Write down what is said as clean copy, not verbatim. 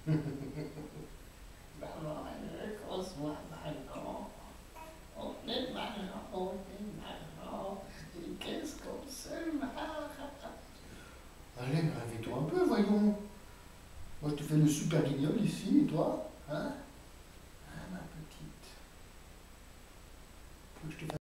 Maman, reconnaisse-moi maintenant. On est maintenant, on est maintenant. Et qu'est-ce qu'on se marre. Allez, réveille-toi un peu, voyons. Moi, je te fais le super guignol ici, et toi, hein? Ah, ma petite. Tu veux que je te fasse